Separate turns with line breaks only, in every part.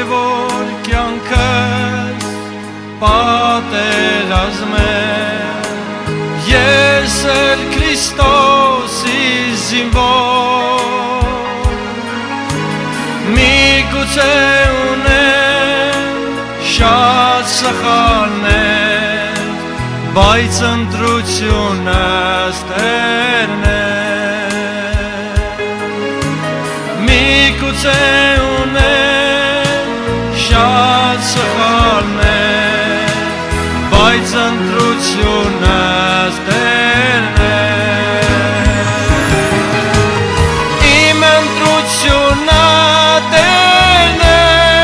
որ կյանքս պատերազմեմ, ես էլ Քրիստոսի զինվոր, միգուցե ունեմ շատ սխալներ, բայց ընտրությունս Տերն է, միգուցե ունեմ շատ սխալներ, բայց ընտրությունս Տերն է, իմ ընտրությունը Տերն է,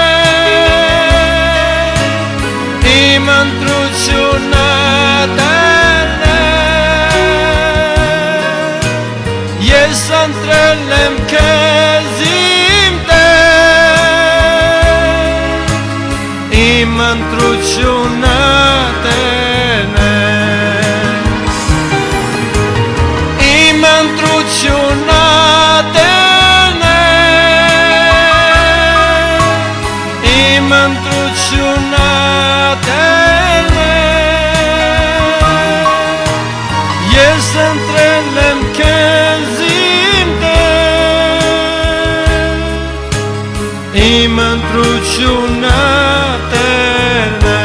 իմ ընտրությունը Տերն է, ես ընտրել եմ քեզ իմ Տեր, իմ ընտրությունը Տերն է, իմ ընտրությունը Տերն է, իմ ընտրությունը Տերն է, ես ընտրել եմ քեզ իմ Տեր, իմ ընտրությունը Տերն է,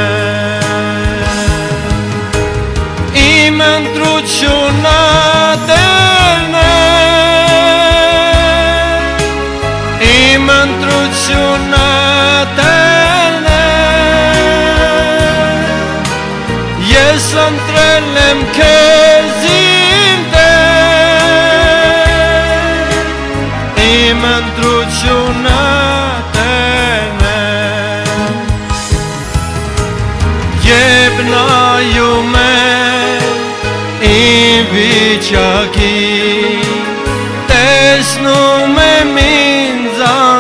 իմ ընտրությունը Տերն է, իմ ընտրությունը Տերն է, ես ընտրել եմ քեզ իմ Տեր, իմ ընտրությունը Տերն է, երբ նայում եմ իմ վիճակին, տեսնում եմ ինձ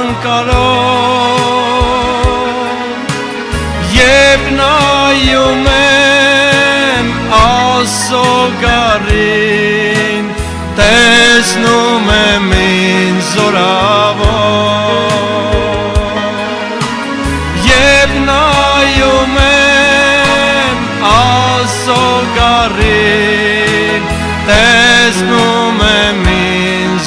անկարող, երբ նայում եմ Աստծո գառին, տեսնում եմ ինձ զորավոր, երբ նայում եմ Աստծո գառին, տեսնում եմ ինձ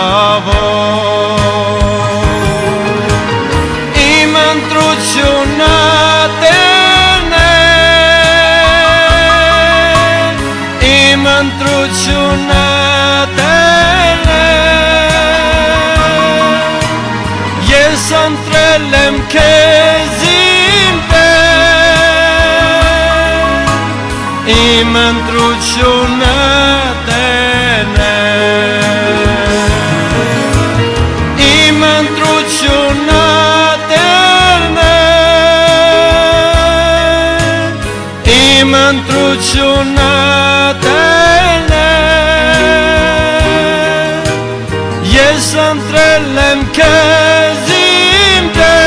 զորավոր, իմ ընտրությունը Տերն է, իմ ընտրությունը Տերն է, ես ընտրել եմ քեզ իմ Տեր, իմ ընտրությունը Տերն է, իմ ընտրությունը Տերն է, իմ ընտրությունը Տերն է, ես ընտրել եմ քեզ իմ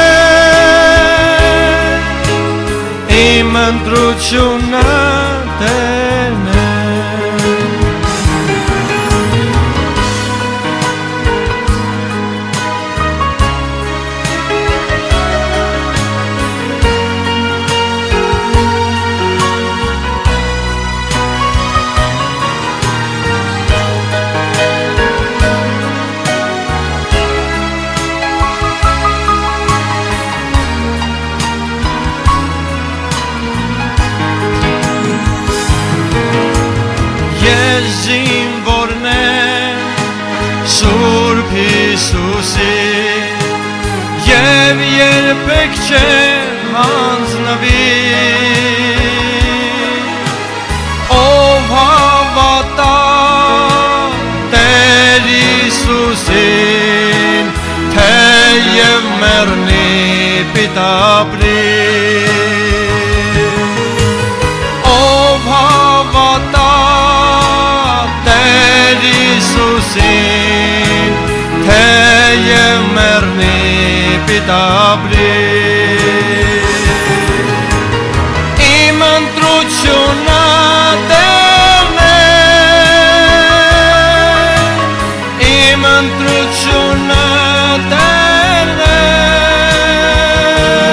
Տեր, իմ ընտրությունը Տերն է, զինվորն եմ Սուրբ Հիսուսի, և երբեք չեմ հանձնվի, ով հավատա Տեր Հիսուսին, թեև մեռնի պիտի ապրի, ով հավատա Հիսուսին, թեև մեռնի պիտի ապրի, իմ ընտրությունը Տերն է, իմ ընտրությունը Տերն է,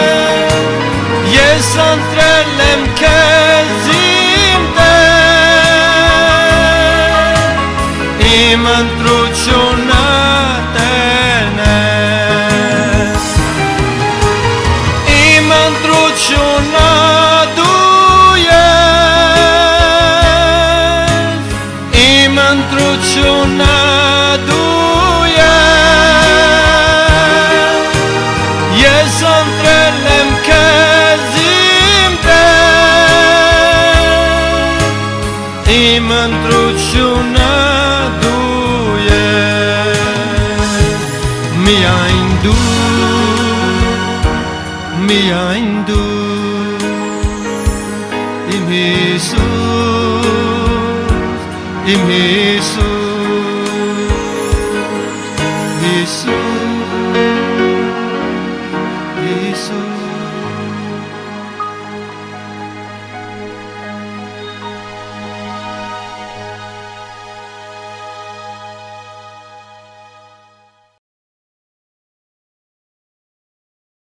mântruciuna duie mi aindu im Jesus